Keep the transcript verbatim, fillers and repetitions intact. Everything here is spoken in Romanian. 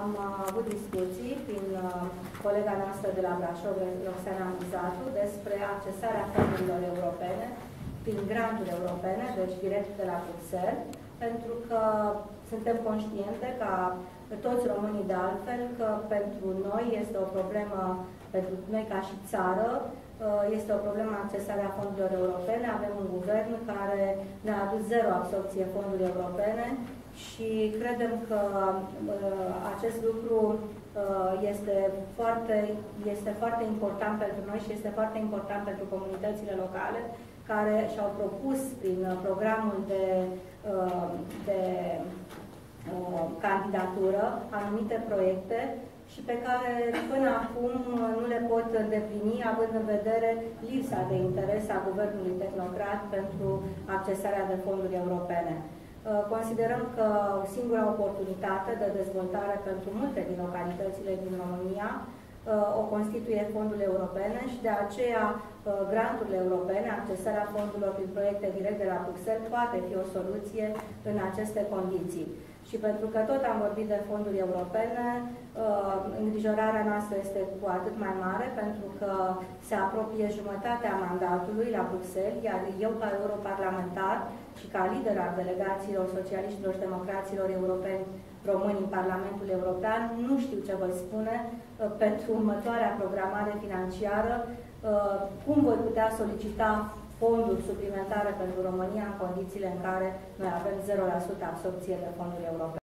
am avut discuții prin colega noastră de la Brașov, Roxana Muzatu, despre accesarea fondurilor europene prin granturi europene, deci direct de la Bruxelles, pentru că suntem conștiente, ca toți românii de altfel, că pentru noi este o problemă, pentru noi ca și țară, este o problemă accesarea fondurilor europene. Avem un guvern care ne-a adus zero absorpție fonduri europene și credem că acest lucru este foarte, este foarte important pentru noi și este foarte important pentru comunitățile locale care și-au propus prin programul de, de candidatură anumite proiecte și pe care până acum nu le pot îndeplini, având în vedere lipsa de interes a guvernului tehnocrat pentru accesarea de fonduri europene. Considerăm că o singură oportunitate de dezvoltare pentru multe din localitățile din România o constituie fondurile europene și de aceea granturile europene, accesarea fondurilor prin proiecte direct de la Bruxelles, poate fi o soluție în aceste condiții. Și pentru că tot am vorbit de fonduri europene, îngrijorarea noastră este cu atât mai mare, pentru că se apropie jumătatea mandatului la Bruxelles, iar eu, ca europarlamentar și ca lider al delegațiilor socialiștilor și democraților europeni români în Parlamentul European, nu știu ce voi spune pentru următoarea programare financiară, cum voi putea solicita fonduri suplimentare pentru România în condițiile în care noi avem zero la sută absorpție de fonduri europene.